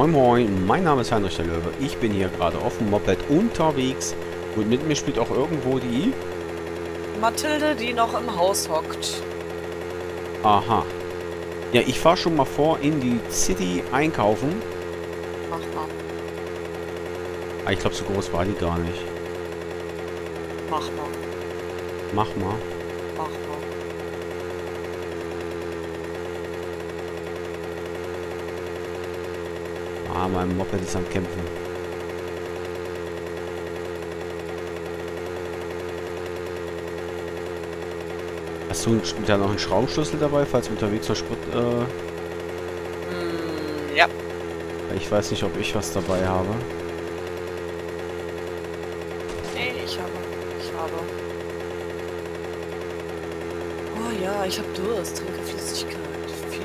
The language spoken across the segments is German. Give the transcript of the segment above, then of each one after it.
Moin Moin, mein Name ist Heinrich der Löwe. Ich bin hier gerade auf dem Moped unterwegs und mit mir spielt auch irgendwo die... Mathilde, die noch im Haus hockt. Aha. Ja, ich fahre schon mal vor in die City einkaufen. Mach mal. Ah, ich glaube, so groß war die gar nicht. Mach mal. Mach mal. Mach mal. Ah, mein Moped ist am Kämpfen. Hast du da noch einen Schraubenschlüssel dabei, falls unterwegs noch Sprit... Ja. Ich weiß nicht, ob ich was dabei habe. Nee, ich habe. Oh ja, ich habe Durst. Trinke Flüssigkeit. Viel.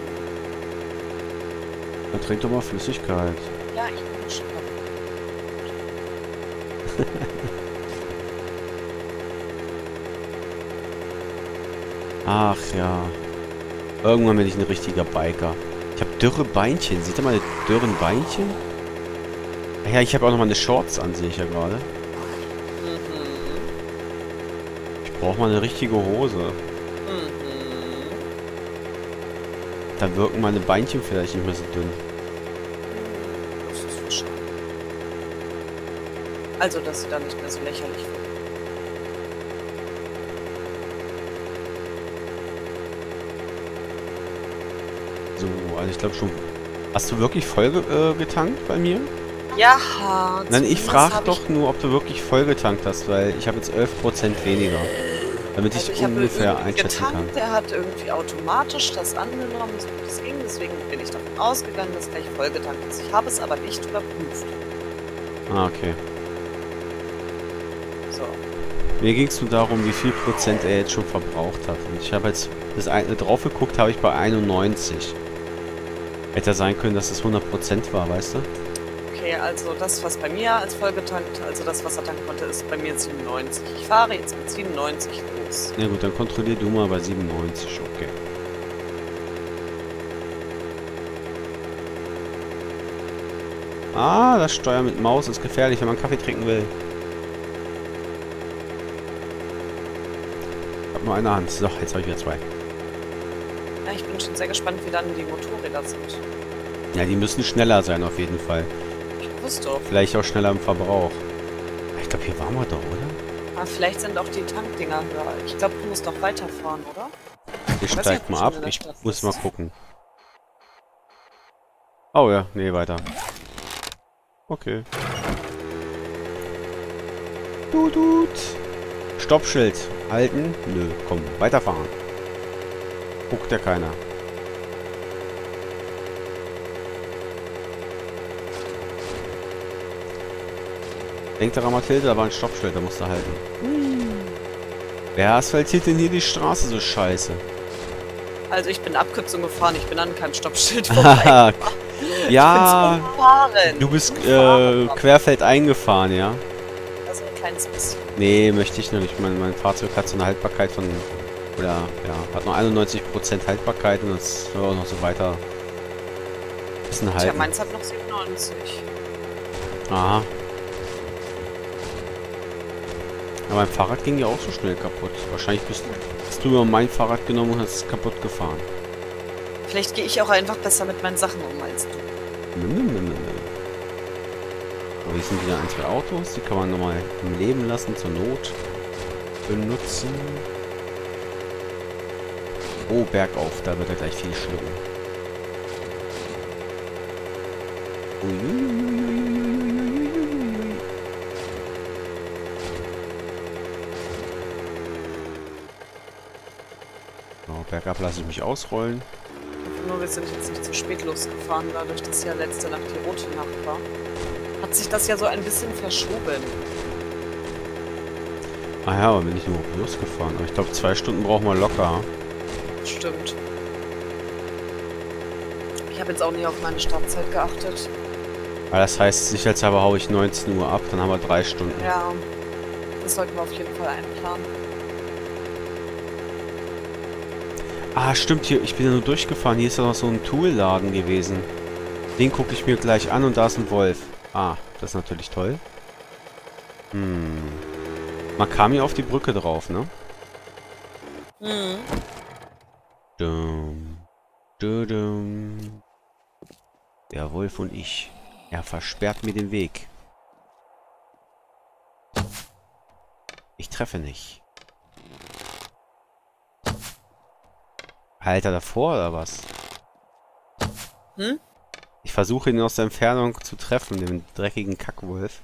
Dann trink doch mal Flüssigkeit. Ja, ich bin schon mal. Ach ja. Irgendwann bin ich ein richtiger Biker. Ich habe dürre Beinchen. Seht ihr meine dürren Beinchen? Ach ja, ich habe auch noch meine Shorts an, sehe ich ja gerade. Ich brauche mal eine richtige Hose. Dann wirken meine Beinchen vielleicht nicht mehr so dünn. Das ist wahrscheinlich. Also, dass sie dann nicht mehr so lächerlich wird. So, also ich glaube schon... Hast du wirklich voll getankt bei mir? Ja, Nein, ich frage doch nur, ob du wirklich voll getankt hast, weil ich habe jetzt 11% weniger. Damit also ich ungefähr einschätzen kann. Getankt, der hat irgendwie automatisch das angenommen, so gut es ging. Deswegen bin ich davon ausgegangen, dass gleich voll getankt ist. Ich habe es aber nicht überprüft. Ah, okay. So. Mir ging es nur darum, wie viel Prozent er jetzt schon verbraucht hat. Und ich habe jetzt das eine drauf geguckt, habe ich bei 91. Hätte sein können, dass es 100% war, weißt du? Okay, also das, was bei mir als vollgetankt, also das, was er tanken konnte, ist bei mir 97. Ich fahre jetzt mit 97 los. Ja gut, dann kontrollier du mal bei 97, okay. Ah, das Steuern mit Maus ist gefährlich, wenn man Kaffee trinken will. Ich hab nur eine Hand. So, jetzt habe ich wieder zwei. Ja, ich bin schon sehr gespannt, wie dann die Motorräder sind. Ja, die müssen schneller sein auf jeden Fall. Ich wusste doch. Vielleicht auch schneller im Verbrauch. Ich glaube, hier waren wir doch, oder? Aber vielleicht sind auch die Tankdinger höher. Ich glaube, du musst noch weiterfahren, oder? Ich weiß steig nicht, ob mal du ab. schon in der Ich Stadt muss bist. mal gucken. Oh ja, nee, weiter. Okay. Tutut. Stoppschild. Halten? Nö, komm, weiterfahren. Guckt ja keiner. Denk daran, Mathilde, da war ein Stoppschild, da musst du halten. Wer asphaltiert denn hier die Straße so scheiße? Also ich bin Abkürzung gefahren, ich bin an keinem Stoppschild Haha, vorbei. ja, Ich bin's umfahren. du bist Umfahren. querfeld eingefahren, ja? Also ein kleines bisschen. Nee, möchte ich nicht. Mein Fahrzeug hat so eine Haltbarkeit von... Oder, ja, hat noch 91% Haltbarkeit und das soll auch noch so weiter... Bisschen Tja, halten. meins hat noch 97. Aha. Aber mein Fahrrad ging ja auch so schnell kaputt. Wahrscheinlich hast du über mein Fahrrad genommen und hast es kaputt gefahren. Vielleicht gehe ich auch einfach besser mit meinen Sachen um als du. Aber hier sind wieder ein, zwei Autos. Die kann man nochmal im Leben lassen, zur Not benutzen. Oh, bergauf. Da wird er gleich viel schlucken. So, bergab lasse ich mich ausrollen. Nur wir sind jetzt nicht zu spät losgefahren, dadurch, dass ja letzte Nacht die rote Nacht war. Hat sich das ja so ein bisschen verschoben. Ah ja, aber bin ich nur losgefahren. Aber ich glaube, 2 Stunden brauchen wir locker. Stimmt. Ich habe jetzt auch nicht auf meine Startzeit geachtet. Aber das heißt, sicherheitshalber haue ich 19 Uhr ab, dann haben wir 3 Stunden. Ja, das sollten wir auf jeden Fall einplanen. Ah, stimmt, hier, ich bin ja nur durchgefahren. Hier ist ja noch so ein Toolladen gewesen. Den gucke ich mir gleich an und da ist ein Wolf. Ah, das ist natürlich toll. Man kam hier auf die Brücke drauf, ne? Mhm. Dum, dum. Der Wolf und ich. Er versperrt mir den Weg. Ich treffe nicht. Alter, davor oder was? Hm? Ich versuche ihn aus der Entfernung zu treffen, den dreckigen Kackwolf.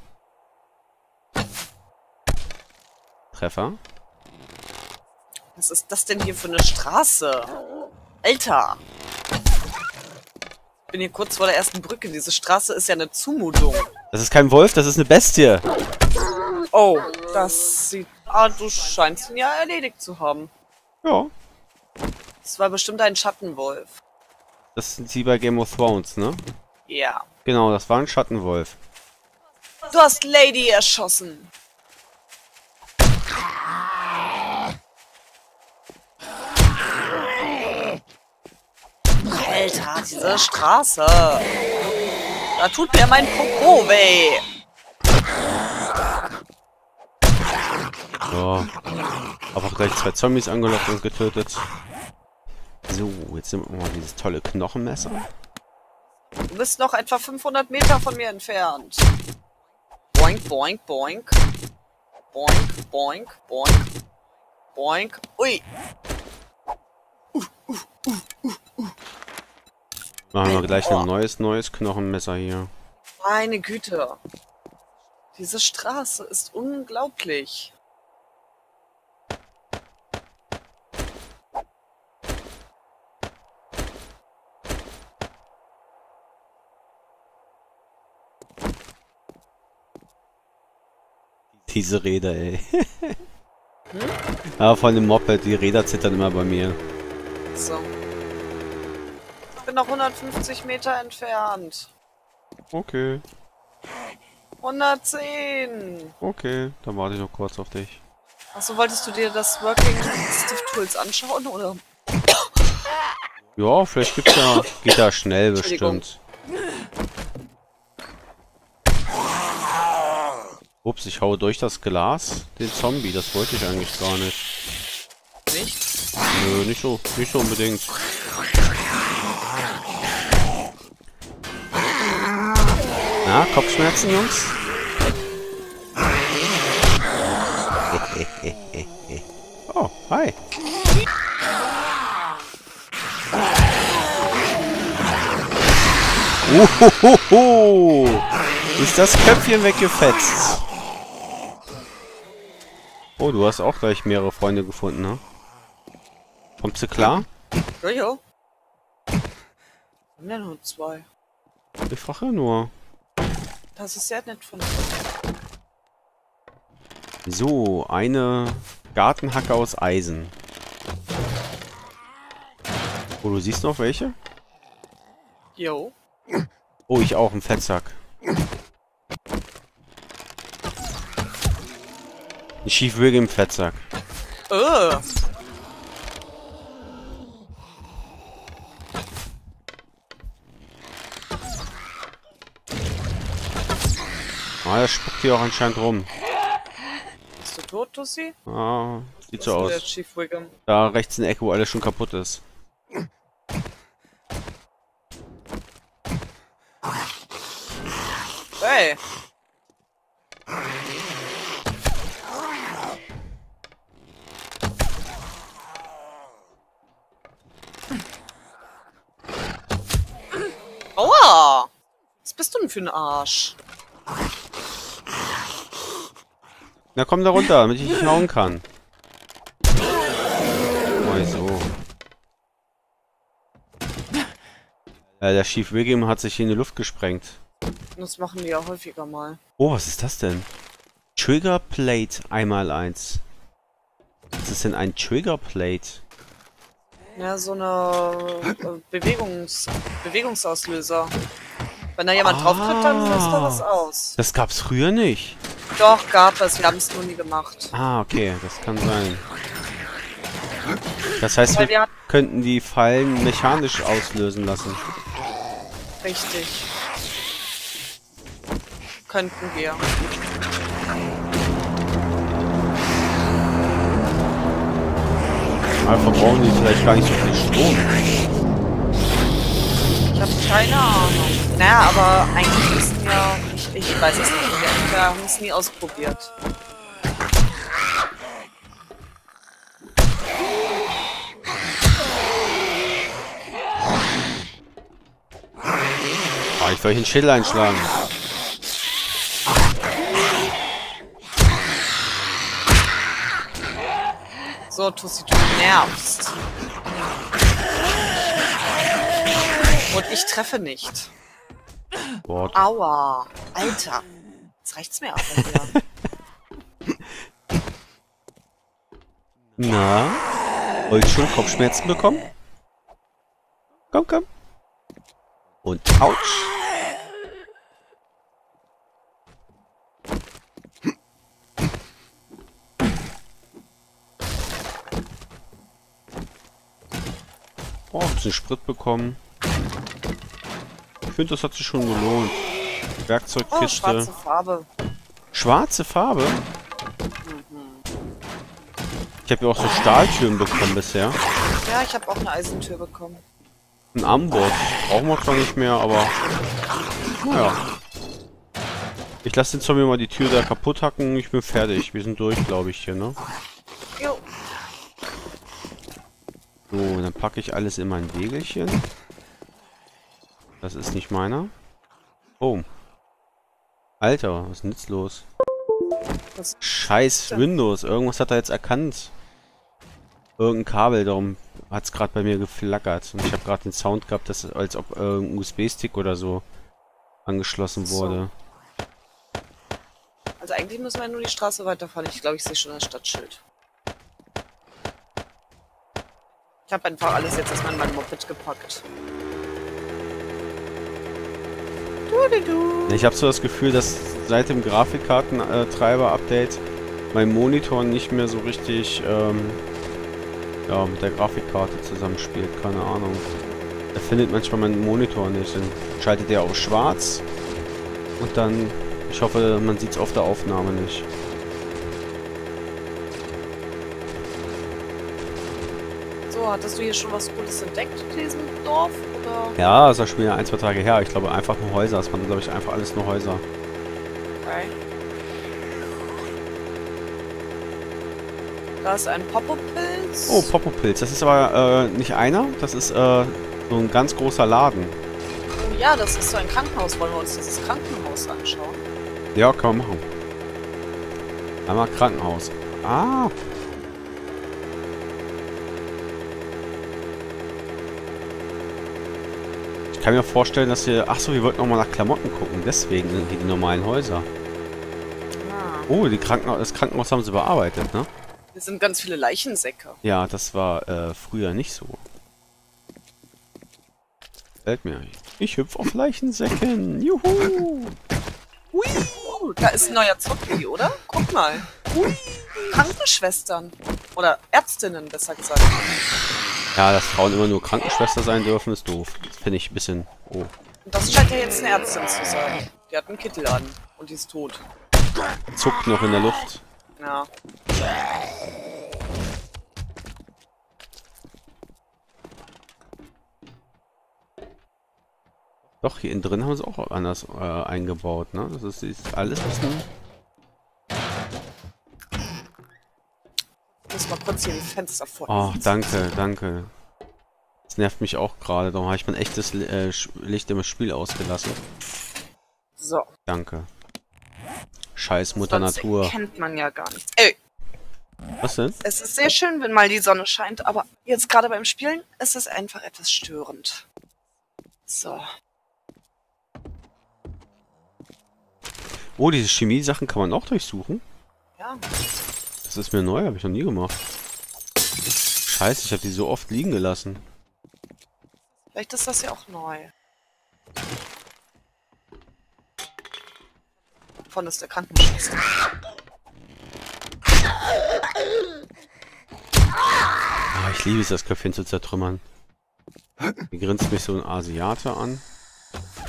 Treffer. Was ist das denn hier für eine Straße? Alter! Ich bin hier kurz vor der ersten Brücke. Diese Straße ist ja eine Zumutung. Das ist kein Wolf, das ist eine Bestie. Oh, das sieht... Ah, du scheinst ihn ja erledigt zu haben. Ja. Das war bestimmt ein Schattenwolf. Das sind sie bei Game of Thrones, ne? Ja. Genau, das war ein Schattenwolf. Du hast Lady erschossen. Alter, diese Straße. Da tut mir mein Popo weh. Ja. Aber gleich 2 Zombies angelockt und getötet. So, jetzt nehmen wir mal dieses tolle Knochenmesser. Du bist noch etwa 500 Meter von mir entfernt. Boink, boink, boink. Boink, boink, boink. Boink. Ui. Machen wir gleich ein neues Knochenmesser hier. Meine Güte. Diese Straße ist unglaublich. Diese Räder, ey. Aber von dem Moped, die Räder zittern immer bei mir. So. Ich bin noch 150 Meter entfernt. Okay. 110. Okay, dann warte ich noch kurz auf dich. Achso, wolltest du dir das Working Stiff Tools anschauen, oder? Ja, vielleicht gibt's ja... Geht da schnell Entschuldigung. bestimmt. Ups, ich haue durch das Glas den Zombie. Das wollte ich eigentlich gar nicht. Nicht? Nö, nicht so unbedingt. Na, Kopfschmerzen, Jungs? Oh, hi. Ist das Köpfchen weggefetzt? Oh, du hast auch gleich mehrere Freunde gefunden, ne? Kommst du klar? Jojo. Wir haben ja nur 2. Ich frage nur. Das ist sehr nett von dir. So, eine Gartenhacke aus Eisen. Oh, du siehst noch welche? Jo. Oh, ich auch, einen Fettsack. Ein Schiefwürge im Fettsack. Ah, das spuckt hier auch anscheinend rum. Bist du tot, Tussi? Ah, sieht so Der aus. Chief-Wiggum. Da rechts in der Ecke, wo alles schon kaputt ist. Hey. Aua! Was bist du denn für ein Arsch? Na komm da runter, damit ich dich hauen kann. Oh, so. Der Schiefwürge hat sich hier in die Luft gesprengt. Das machen die ja häufiger mal. Oh, was ist das denn? Trigger Plate 1x1. Was ist denn ein Trigger Plate? Ja, so eine Bewegungsauslöser. Wenn da jemand drauf tritt, dann löst da was aus. Das gab's früher nicht. Doch, gab es. Wir haben es nur nie gemacht. Ah, okay, das kann sein. Das heißt, Weil wir könnten die Fallen mechanisch auslösen lassen. Richtig. Könnten wir. Aber verbrauchen die vielleicht gar nicht so viel Strom. Ich habe keine Ahnung. Naja, aber eigentlich müssen ja... Ich weiß es nicht. Wir haben es nie ausprobiert. Ah, ich soll den Schädel einschlagen. So, Tussi, du nervst. Und ich treffe nicht. Wort. Aua. Alter. Jetzt reicht's mir aber wieder. Na? Wollt ihr schon Kopfschmerzen bekommen? Komm, komm. Und ouch. Oh, ein bisschen Sprit bekommen. Ich finde, das hat sich schon gelohnt. Oh, Werkzeugkiste. schwarze Farbe. Schwarze Farbe? Ich habe ja auch so Stahltüren bekommen bisher. Ja, ich habe auch eine Eisentür bekommen. Ein Amboss. Brauchen wir zwar nicht mehr, aber... Naja. Ich lasse den Zombie mal die Tür da kaputt hacken. Ich bin fertig. Wir sind durch, glaube ich, hier, ne? Jo. So, dann packe ich alles in mein Wägelchen. Das ist nicht meiner. Oh. Alter, was ist denn jetzt los? Was? Scheiß Windows. Irgendwas hat er jetzt erkannt. Irgendein Kabel, darum hat es gerade bei mir geflackert. Und ich habe gerade den Sound gehabt, dass, als ob ein USB-Stick oder so angeschlossen wurde. Also eigentlich müssen wir nur die Straße weiterfahren. Ich glaube, ich sehe schon das Stadtschild. Ich habe einfach alles jetzt erstmal in mein Moped gepackt. Ich habe so das Gefühl, dass seit dem Grafikkartentreiber-Update mein Monitor nicht mehr so richtig ja, mit der Grafikkarte zusammenspielt. Keine Ahnung. Er findet manchmal meinen Monitor nicht. Dann schaltet er auf schwarz und dann, ich hoffe, man sieht es auf der Aufnahme nicht. So, hattest du hier schon was Cooles entdeckt in diesem Dorf? Oder? Ja, das ist ja schon wieder 1, 2 Tage her. Ich glaube einfach nur Häuser. Es waren, glaube ich, einfach alles nur Häuser. Okay. Da ist ein Poppopilz. Oh, Poppopilz. Das ist aber nicht einer. Das ist so ein ganz großer Laden. Oh ja, das ist so ein Krankenhaus. Wollen wir uns dieses Krankenhaus anschauen? Ja, kann man machen. Einmal Krankenhaus. Ah. Ich kann mir vorstellen, dass wir... Achso, wir wollten noch mal nach Klamotten gucken. Deswegen sind hier die normalen Häuser. Ah. Oh, das Krankenhaus haben sie bearbeitet, ne? Hier sind ganz viele Leichensäcke. Ja, das war früher nicht so. Fällt mir. Ich hüpf auf Leichensäcken. Juhu. Hui. Oh, da ist ein neuer Zombie, oder? Guck mal. Hui. Krankenschwestern. Oder Ärztinnen, besser gesagt. Ja, dass Frauen immer nur Krankenschwester sein dürfen, ist doof. Das finde ich ein bisschen... Oh. Und das scheint ja jetzt eine Ärztin zu sein. Die hat einen Kittel an. Und die ist tot. Zuckt noch in der Luft. Ja. Doch, hier innen drin haben sie auch anders eingebaut, ne? Das ist alles ein bisschen... Ich muss mal kurz hier ein Fenster vor. Oh, danke, danke. Das nervt mich auch gerade. Darum habe ich mein echtes Licht im Spiel ausgelassen. So. Danke. Scheiß Mutter Sonst Natur. kennt man ja gar nichts. Ey, Was denn? es ist sehr schön, wenn mal die Sonne scheint, aber jetzt gerade beim Spielen ist es einfach etwas störend. So. Oh, diese Chemie-Sachen kann man auch durchsuchen. Ja. Das ist mir neu, habe ich noch nie gemacht. Scheiße, ich habe die so oft liegen gelassen. Vielleicht ist das ja auch neu. Von ist der Krankenschwester. Ah, ich liebe es, das Köpfchen zu zertrümmern. Hier grinst mich so ein Asiate an.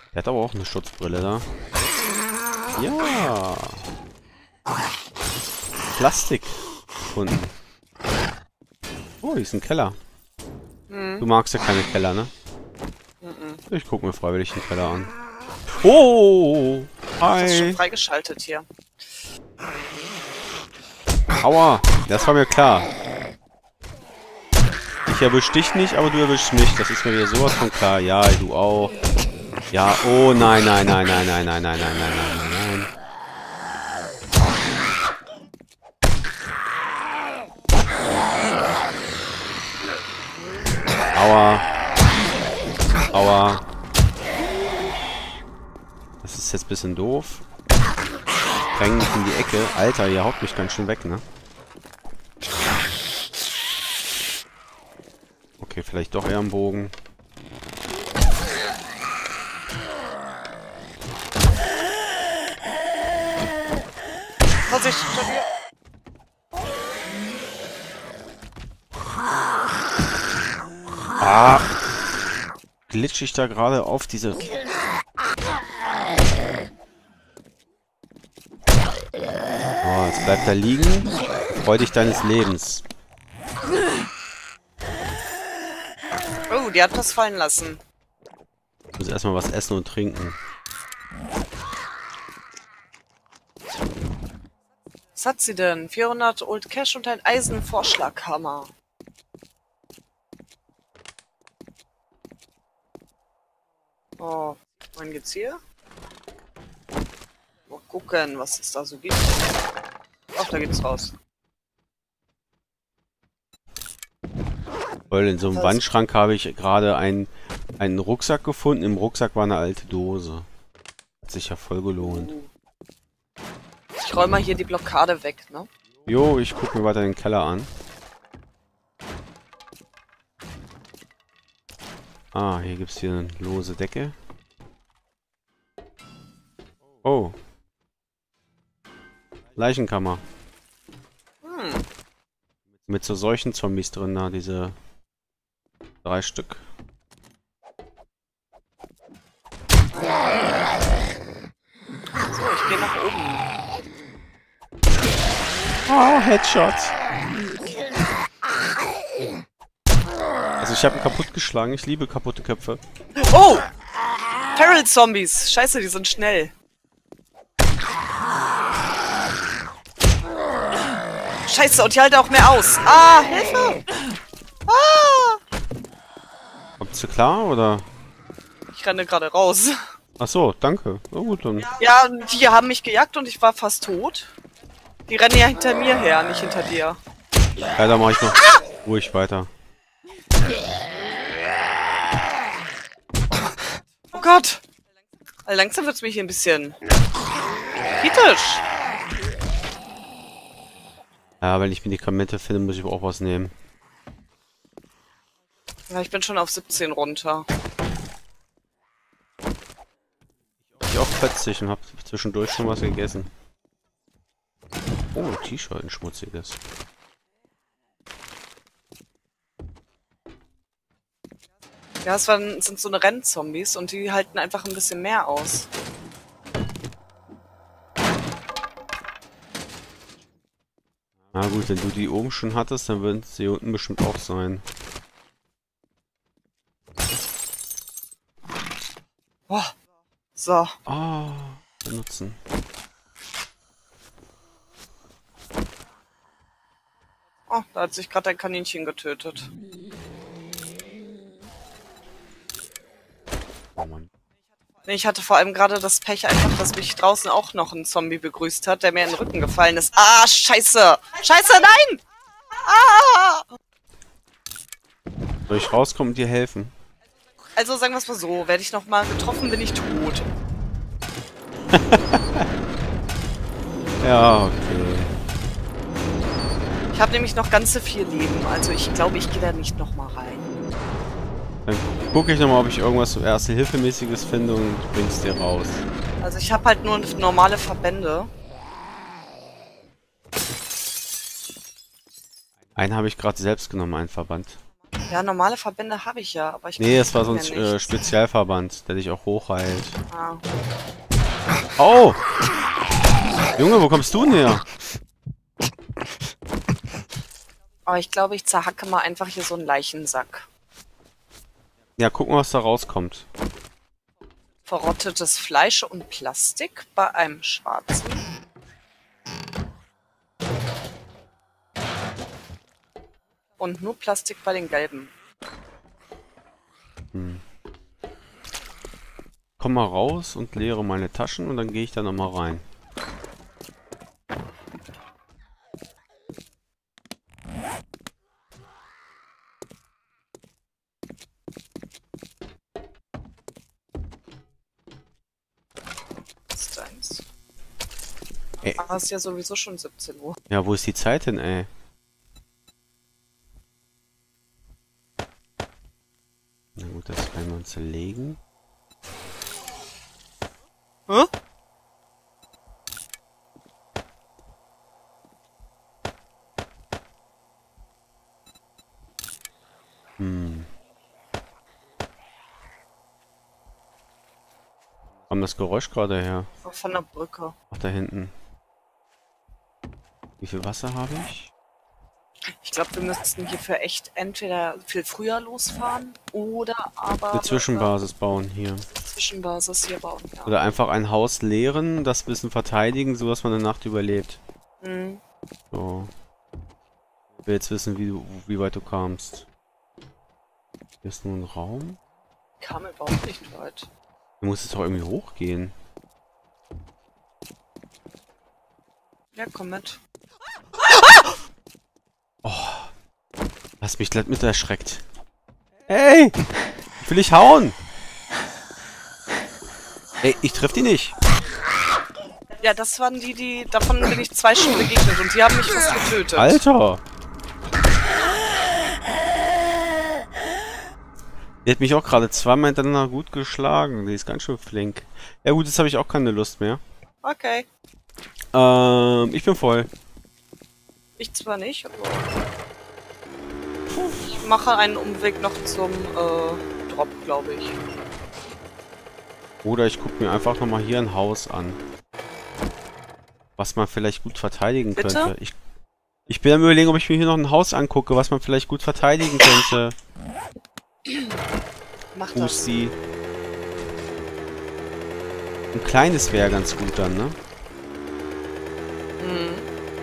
Der hat aber auch eine Schutzbrille da. Ja. Plastik gefunden. Oh, hier ist ein Keller. Du magst ja keine Keller, ne? Ich gucke mir freiwillig den Keller an. Oh! Hi! Das ist schon freigeschaltet hier. Aua! Das war mir klar. Ich erwisch dich nicht, aber du erwischst mich. Das ist mir wieder sowas von klar. Ja, du auch. Ja, oh nein, nein, nein, nein, nein, nein, nein, nein, nein, nein, nein. Aua. Aua. Das ist jetzt ein bisschen doof. Drängen mich in die Ecke. Alter, ihr haut mich ganz schön weg, ne? Okay, vielleicht doch eher am Bogen. Vorsicht, hinter dir. Ah! Glitsch ich da gerade auf diese... Oh, jetzt bleibt er liegen. Freu dich deines Lebens. Oh, die hat was fallen lassen. Ich muss erstmal was essen und trinken. Was hat sie denn? 400 Old Cash und ein Eisenvorschlaghammer. Oh, wohin geht's hier? Mal gucken, was es da so gibt. Ach, da geht's raus. Weil in so einem Wandschrank habe ich gerade einen Rucksack gefunden. Im Rucksack war eine alte Dose. Hat sich ja voll gelohnt. Ich räume mal hier die Blockade weg, ne? Jo, ich gucke mir weiter den Keller an. Ah, hier gibt es hier eine lose Decke. Oh. Leichenkammer. Mit so solchen Zombies drin, da diese 3 Stück. So, ich gehe nach oben. Oh, Headshot. Also ich habe ihn kaputt geschlagen. Ich liebe kaputte Köpfe. Oh! Feral Zombies. Scheiße, die sind schnell. Scheiße, und die halten auch mehr aus. Ah, Hilfe! Ah! Kommst du klar, oder? Ich renne gerade raus. Ach so, danke. Na gut, dann. Ja, die haben mich gejagt und ich war fast tot. Die rennen ja hinter mir her, nicht hinter dir. Ja, da mache ich noch ruhig weiter. Oh Gott! Also langsam wird's mich hier ein bisschen kritisch. Ja, wenn ich Medikamente finde, muss ich auch was nehmen. Ja, ich bin schon auf 17 runter. Ich auch 40 und habe zwischendurch schon was gegessen. Oh, T-Shirt, ein schmutziges. Ja, es sind so eine Rennzombies und die halten einfach ein bisschen mehr aus. Na gut, wenn du die oben schon hattest, dann würden sie hier unten bestimmt auch sein. Oh, so. Ah, benutzen. Oh, da hat sich gerade ein Kaninchen getötet. Oh Mann. Nee, ich hatte vor allem gerade das Pech einfach, dass mich draußen auch noch ein Zombie begrüßt hat, der mir in den Rücken gefallen ist. Ah, scheiße! Scheiße, nein! Ah! Soll ich rauskommen und dir helfen? Also sagen wir es mal so, werde ich nochmal getroffen, bin ich tot. Ja, okay. Ich habe nämlich noch ganze 4 Leben, also ich glaube, ich gehe da nicht nochmal rein. Dann gucke ich nochmal, ob ich irgendwas so Erste-Hilfe-mäßiges finde und bring's dir raus. Also ich habe halt nur normale Verbände. Einen habe ich gerade selbst genommen, einen Verband. Ja, normale Verbände habe ich ja, aber ich Nee, es war kann so mir ein nichts. Spezialverband, der dich auch hochheilt. Ah. Oh! Junge, wo kommst du denn her? Aber ich glaube, ich zerhacke mal einfach hier so einen Leichensack. Ja, gucken, was da rauskommt. Verrottetes Fleisch und Plastik bei einem Schwarzen. Und nur Plastik bei den Gelben. Komm mal raus und leere meine Taschen und dann gehe ich da nochmal rein. Das ist deins. Ey. Aber es ist ja sowieso schon 17 Uhr. Ja, wo ist die Zeit denn, ey? Na gut, das werden wir uns zerlegen. Hä? Hm. Kam das Geräusch gerade her? Von der Brücke. Ach, da hinten. Wie viel Wasser habe ich? Ich glaube, wir müssten hierfür echt entweder viel früher losfahren oder aber Eine Zwischenbasis bauen hier. Zwischenbasis hier bauen. Ja. Oder einfach ein Haus leeren, das bisschen verteidigen, so dass man eine Nacht überlebt. Mhm. So. Ich will jetzt wissen, wie weit du kamst. Hier ist nur ein Raum. Kam überhaupt nicht weit. Du musst jetzt doch irgendwie hochgehen. Ja, komm mit. Hast mich gleich mit erschreckt. Hey! Ich will dich hauen! Ey, ich triff die nicht. Ja, das waren die, davon bin ich 2 schon begegnet und die haben mich fast getötet. Alter! Die hat mich auch gerade zweimal hintereinander gut geschlagen. Die ist ganz schön flink. Ja gut, jetzt habe ich auch keine Lust mehr. Okay. Ich bin voll. Ich zwar nicht, aber ich mache einen Umweg noch zum Drop, glaube ich. Oder ich gucke mir einfach nochmal hier ein Haus an. Was man vielleicht gut verteidigen Bitte? könnte. Ich bin am Überlegen, ob ich mir hier noch ein Haus angucke, was man vielleicht gut verteidigen könnte. Mach das. Pusti. Ein kleines wäre ganz gut dann, ne? Mhm.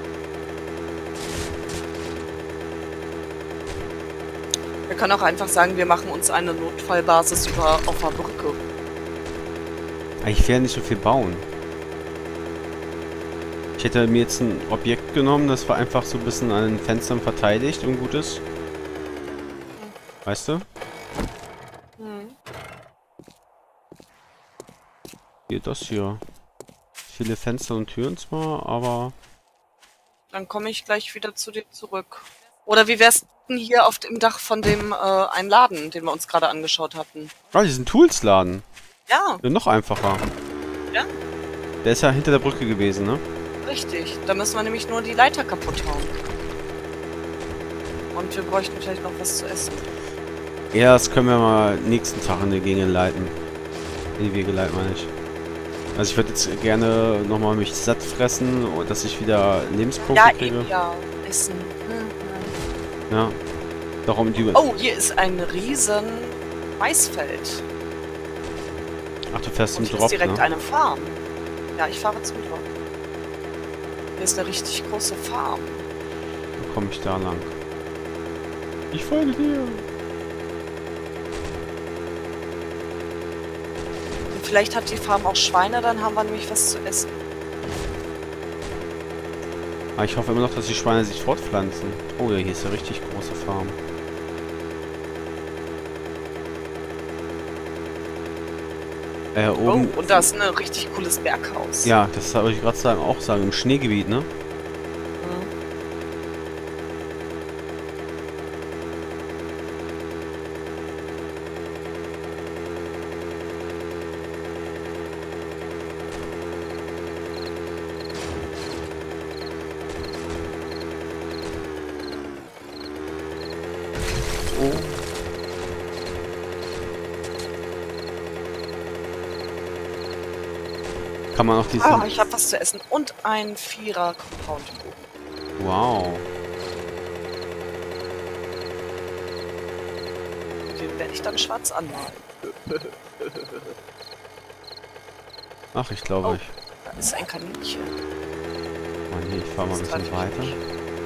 Wir können auch einfach sagen, wir machen uns eine Notfallbasis auf der Brücke. Ich werde nicht so viel bauen. Ich hätte mir jetzt ein Objekt genommen, das war einfach so ein bisschen an den Fenstern verteidigt und gut ist. Weißt du? Mhm. Hier, das hier. Viele Fenster und Türen zwar, aber... Dann komme ich gleich wieder zu dir zurück. Oder wie wär's denn hier auf dem Dach von dem einen Laden, den wir uns gerade angeschaut hatten? Ah, diesen Toolsladen. Ja, Ja, noch einfacher. ja, Der ist ja hinter der Brücke gewesen, ne? richtig. Da müssen wir nämlich nur die Leiter kaputt hauen. Und wir bräuchten vielleicht noch was zu essen. Ja, das können wir mal nächsten Tag in die Gegend leiten. In die Wege leiten, meine ich. Also ich würde jetzt gerne nochmal mich satt fressen, und dass ich wieder Lebenspunkte Ja, kriege. eben, ja. Essen. Ja. Darum die... Oh, hier ist ein riesen Maisfeld. Ach, du fährst zum Und hier Drop, ist direkt ne? eine Farm. Ja, ich fahre zum Drop. Hier ist eine richtig große Farm. Dann komme ich da lang. Ich folge dir. Und vielleicht hat die Farm auch Schweine, dann haben wir nämlich was zu essen. Aber ich hoffe immer noch, dass die Schweine sich fortpflanzen. Oh ja, hier ist eine richtig große Farm. Oben... Oh, und da ist ein richtig cooles Berghaus. Ja, das wollte ich gerade sagen, auch sagen, im Schneegebiet, ne? Mhm. Oh. kann man auch diesen... Ah, ich habe was zu essen. Und ein 4er Compound. Wow. Den werde ich dann schwarz anmalen. Ach, ich glaube, Oh. ich... Da ist ein Kaninchen. Oh nee, ich fahre mal ein Das bisschen greife ich weiter. nicht.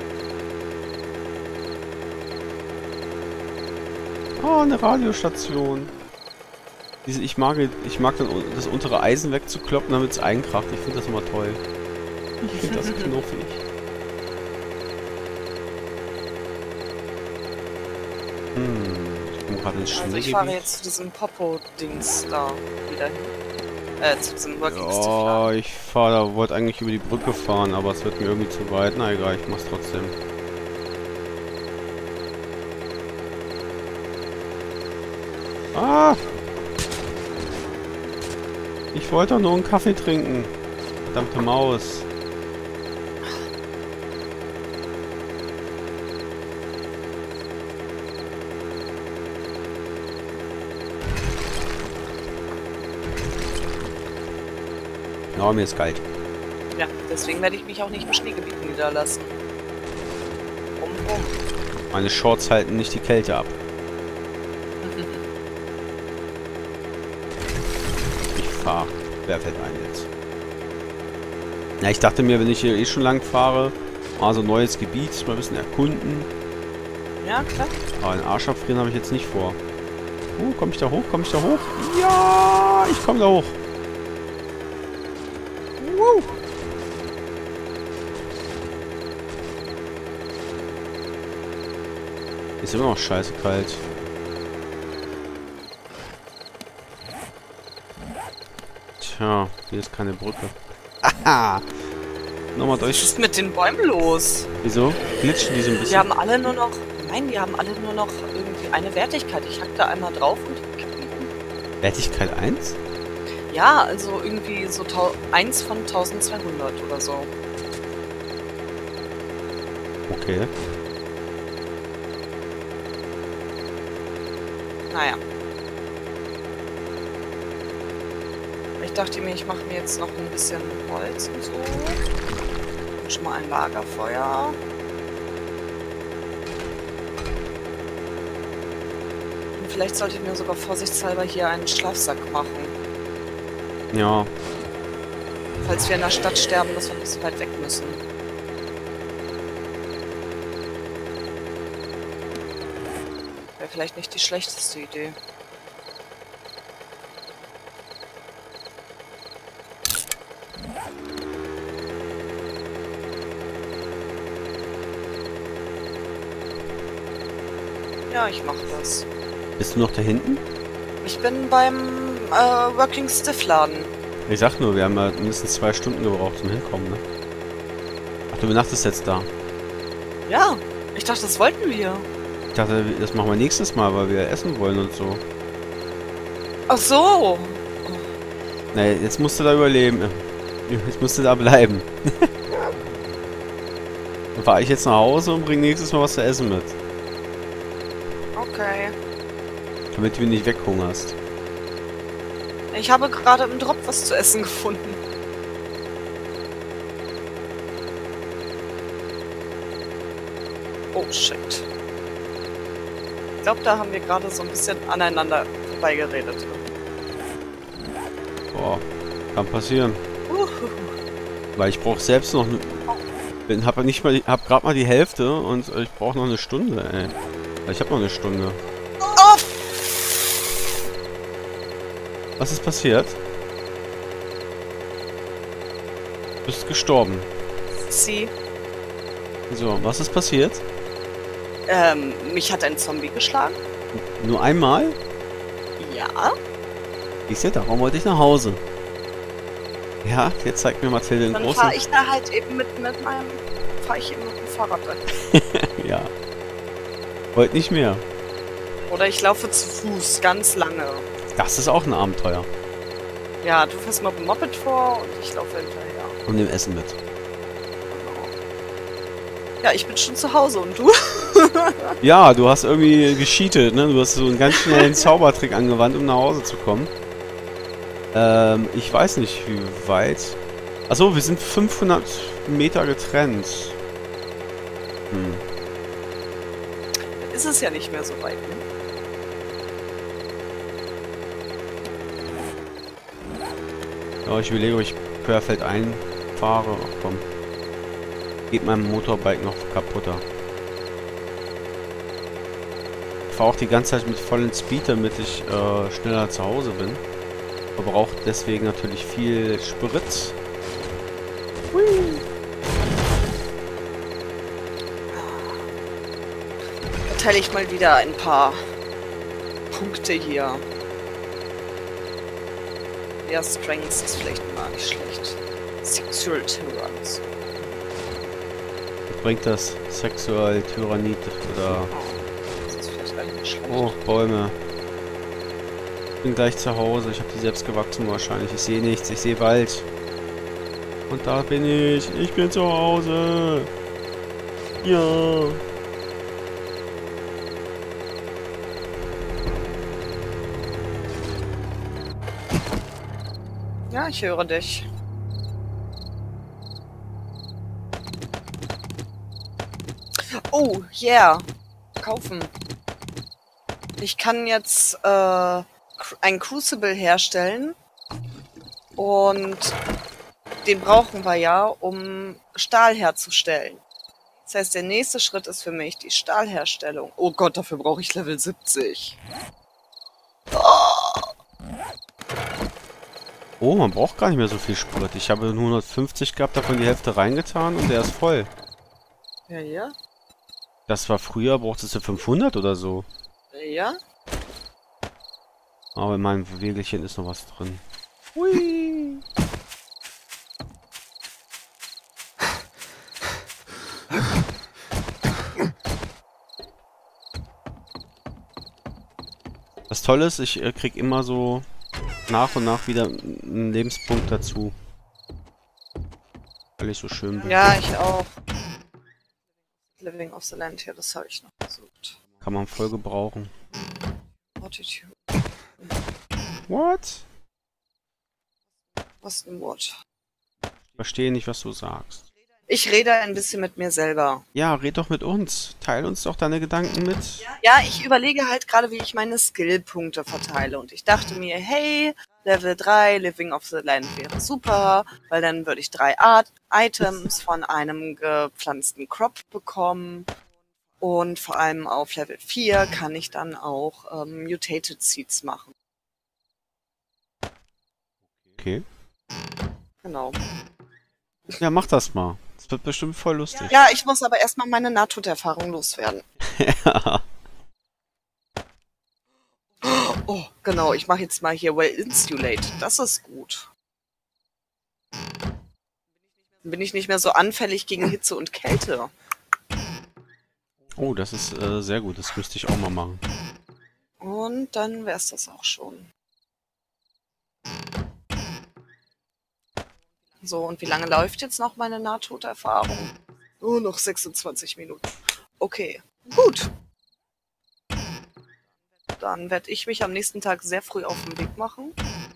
Oh, eine Radiostation. Ich mag dann das untere Eisen wegzukloppen, damit es einkracht. Ich finde das immer toll. Ich finde das knuffig. Ich komme gerade ins Also Schneegebiet. ich fahre jetzt zu diesem Popo-Dings da wieder hin. Zu diesem Working Stiff Oh, Laden. ich wollte eigentlich über die Brücke fahren, aber es wird mir irgendwie zu weit. Na egal, ich mach's trotzdem. Ah! Ich wollte doch nur einen Kaffee trinken. Verdammte Maus. Ja, mir ist kalt. Ja, deswegen werde ich mich auch nicht im Schneegebiet niederlassen. Rum. Meine Shorts halten nicht die Kälte ab. Ich fahre. Wer fällt ein jetzt? Ja, ich dachte mir, wenn ich hier eh schon lang fahre, also neues Gebiet, mal ein bisschen erkunden. Ja, klar. Aber einen Arsch abfrieren habe ich jetzt nicht vor. Komme ich da hoch? Komme ich da hoch? Ja, ich komme da hoch. Woo. Ist immer noch scheiße kalt. Tja, hier ist keine Brücke. Aha! Nochmal Was durch. ist mit den Bäumen los? Wieso? Glitschen die so ein Die bisschen? haben alle nur noch... Nein, die haben alle nur noch irgendwie eine Wertigkeit. Ich hack da einmal drauf und die kippen um. Wertigkeit 1? Ja, also irgendwie so 1 von 1200 oder so. Okay. Naja. Ich dachte mir, ich mache mir jetzt noch ein bisschen Holz und so. Und schon mal ein Lagerfeuer. Und vielleicht sollte ich mir sogar vorsichtshalber hier einen Schlafsack machen. Ja. Falls wir in der Stadt sterben, dass wir nicht so weit weg müssen. Wäre vielleicht nicht die schlechteste Idee. Ja, ich mache das. Bist du noch da hinten? Ich bin beim Working Stiff Laden. Ich sag nur, wir haben ja mindestens 2 Stunden gebraucht zum Hinkommen, ne? Ach, du übernachtest jetzt da. Ja, ich dachte, das wollten wir. Ich dachte, das machen wir nächstes Mal, weil wir essen wollen und so. Ach so. Nee, jetzt musst du da überleben. Jetzt musst du da bleiben. Dann fahre ich jetzt nach Hause und bringe nächstes Mal was zu essen mit. Okay. Damit du nicht weghungerst. Ich habe gerade im Drop was zu essen gefunden. Oh, shit. Ich glaube, da haben wir gerade so ein bisschen aneinander vorbeigeredet. Boah, kann passieren. Uhuhu. Weil ich brauche selbst noch... Hab gerade mal die Hälfte und ich brauche noch eine Stunde, ey. Ich habe noch eine Stunde. Oh, Was ist passiert? Du bist gestorben. sie. So, was ist passiert? Mich hat ein Zombie geschlagen. Nur einmal? Ja. Ich sehe, darum wollte ich nach Hause. Ja, jetzt zeigt mir Mathilde den Dann großen... fahre ich da halt eben mit dem Fahrrad rein. Ja. Heute nicht mehr. Oder ich laufe zu Fuß, ganz lange. Das ist auch ein Abenteuer. Ja, du fährst mit dem Moped vor und ich laufe hinterher. Und dem Essen mit. Ja, ich bin schon zu Hause und du? Ja, du hast irgendwie gecheatet, ne? Du hast so einen ganz schnellen Zaubertrick angewandt, um nach Hause zu kommen. Ich weiß nicht, wie weit... Achso, wir sind 500 Meter getrennt. Hm. Ist es ja nicht mehr so weit, ne? Ja, ich überlege, ob ich querfeld einfahre. Ach komm. Geht meinem Motorbike noch kaputter. Ich fahre auch die ganze Zeit mit vollen Speed, damit ich schneller zu Hause bin. Verbraucht deswegen natürlich viel Sprit. Hui. Verteile ich mal wieder ein paar Punkte hier. Ja, Strengths ist vielleicht mal nicht schlecht. Sexual Tyrants. Bringt das Sexual Tyrannid oder... Das ist vielleicht gar nicht schlecht. Oh, Bäume. Ich bin gleich zu Hause. Ich habe die selbst gewachsen wahrscheinlich. Ich sehe nichts. Ich sehe Wald. Und da bin ich. Ich bin zu Hause. Ja. Ja, ich höre dich. Oh, yeah. Kaufen. Ich kann jetzt ein Crucible herstellen. Und den brauchen wir ja, um Stahl herzustellen. Das heißt, der nächste Schritt ist für mich die Stahlherstellung. Oh Gott, dafür brauche ich Level 70. Oh, man braucht gar nicht mehr so viel Sprit. Ich habe nur 150 gehabt, davon die Hälfte reingetan und der ist voll. Ja, ja. Das war früher, brauchtest du 500 oder so. Ja. Aber in meinem Wägelchen ist noch was drin. Hui. Das Tolle ist, ich krieg immer so nach und nach wieder einen Lebenspunkt dazu. Weil ich so schön bin. Ja, ich auch. Living of the Land hier, das habe ich noch gesucht. Kann man voll gebrauchen. Fortitude. What? Was ein Wort. Ich verstehe nicht, was du sagst. Ich rede ein bisschen mit mir selber. Ja, red doch mit uns. Teil uns doch deine Gedanken mit. Ja, ich überlege halt gerade, wie ich meine Skillpunkte verteile. Und ich dachte mir, hey, Level 3, Living of the Land wäre super, weil dann würde ich 3 Items von einem gepflanzten Crop bekommen. Und vor allem auf Level 4 kann ich dann auch Mutated Seeds machen. Okay. Genau. Ja, mach das mal. Das wird bestimmt voll lustig. Ja, ich muss aber erstmal meine Nahtoderfahrung loswerden. Ja. Oh, genau, ich mache jetzt mal hier Well Insulated. Das ist gut. Dann bin ich nicht mehr so anfällig gegen Hitze und Kälte. Oh, das ist sehr gut. Das müsste ich auch mal machen. Und dann wär's das auch schon. So, und wie lange läuft jetzt noch meine Nahtoderfahrung? Oh, noch 26 Minuten. Okay, gut. Dann werde ich mich am nächsten Tag sehr früh auf den Weg machen.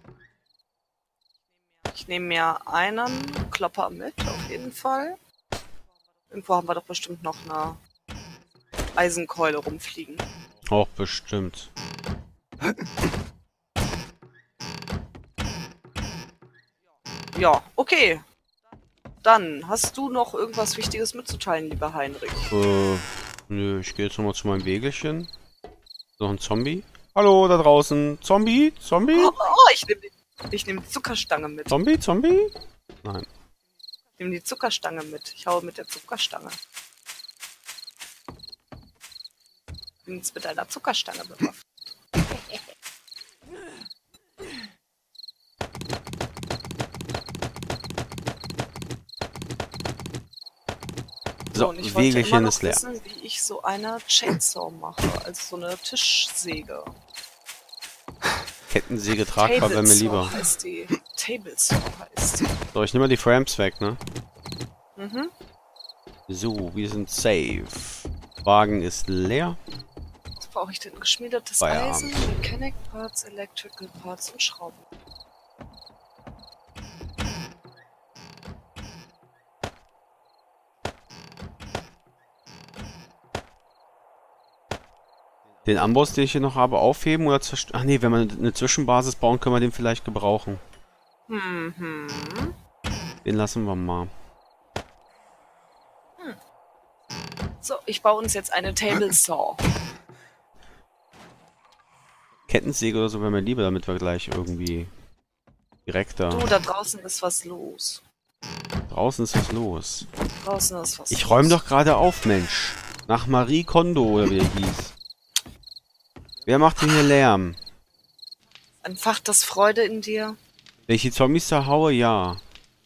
Ich nehme mir einen Klopper mit, auf jeden Fall. Irgendwo haben wir doch bestimmt noch eine Eisenkeule rumfliegen. Auch bestimmt. Ja, okay. Dann, hast du noch irgendwas Wichtiges mitzuteilen, lieber Heinrich? Nö, ich gehe jetzt nochmal zu meinem Wägelchen. Noch ein Zombie. Hallo, da draußen. Zombie? Zombie? Oh, ich nehm die Zuckerstange mit. Zombie? Zombie? Nein. Ich nehme die Zuckerstange mit. Ich haue mit der Zuckerstange. Ich bin jetzt mit einer Zuckerstange bewaffnet. So, und ich wollte immer Wägelchen noch ist leer. wissen, wie ich so eine Chainsaw mache. Also so eine Tischsäge. Kettensäge tragbar wäre mir lieber. Heißt die. Tablesaw heißt die. So, ich nehme mal die Frames weg, ne? Mhm. So, wir sind safe. Wagen ist leer. Was brauche ich denn? Geschmiedetes Feierabend. Eisen, Mechanic Parts, Electrical Parts und Schrauben. Den Amboss, den ich hier noch habe, aufheben oder zerstören? Ach nee, wenn wir eine Zwischenbasis bauen, können wir den vielleicht gebrauchen. Mhm. Den lassen wir mal. So, ich baue uns jetzt eine Table Saw. Kettensäge oder so wäre mir lieber, damit wir gleich irgendwie direkter... Du, da draußen ist was los. Draußen ist was los. Draußen ist was los. Ich räume doch gerade auf, Mensch. Nach Marie Kondo, oder wie er hieß. Wer macht denn hier Lärm? Entfacht das Freude in dir? Wenn ich die Zombies zerhaue, ja.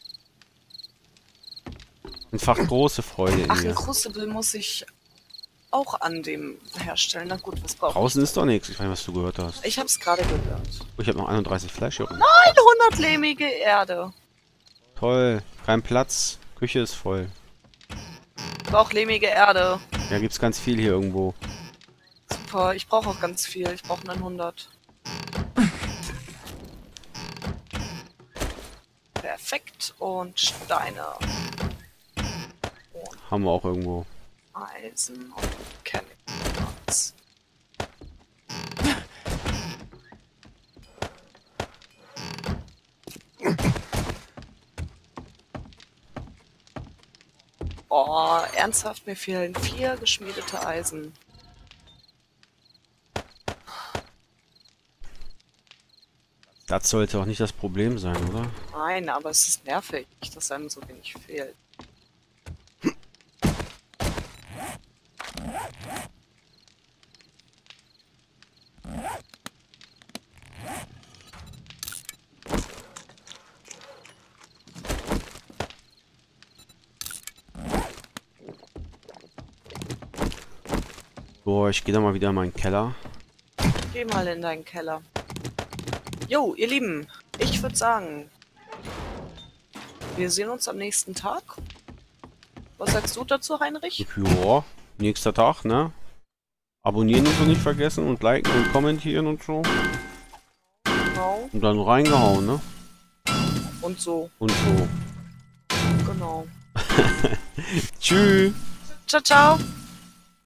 Entfacht große Freude in Ach, ein mir. Crucible muss ich auch an dem herstellen. Na gut, was brauche ich? Draußen ist doch nichts. Ich weiß nicht, was du gehört hast. Ich hab's gerade gehört. Oh, ich habe noch 31 Fleisch hier rum. 100-lehmige Erde. Toll. Kein Platz. Küche ist voll. Ich brauche lehmige Erde. Ja, gibt's ganz viel hier irgendwo. Super, ich brauche auch ganz viel. Ich brauche 900. Perfekt. Und Steine. Und Haben wir auch irgendwo. Eisen und Chemicals. Oh, ernsthaft, mir fehlen 4 geschmiedete Eisen. Das sollte auch nicht das Problem sein, oder? Nein, aber es ist nervig, dass einem so wenig fehlt. Boah, ich gehe da mal wieder in meinen Keller. Geh mal in deinen Keller. Jo, ihr Lieben, ich würde sagen, wir sehen uns am nächsten Tag. Was sagst du dazu, Heinrich? Ja, nächster Tag, ne? Abonnieren und so nicht vergessen und liken und kommentieren und so. Genau. Und dann reingehauen, ne? Und so. Und so. Genau. Tschüss. Ciao, ciao.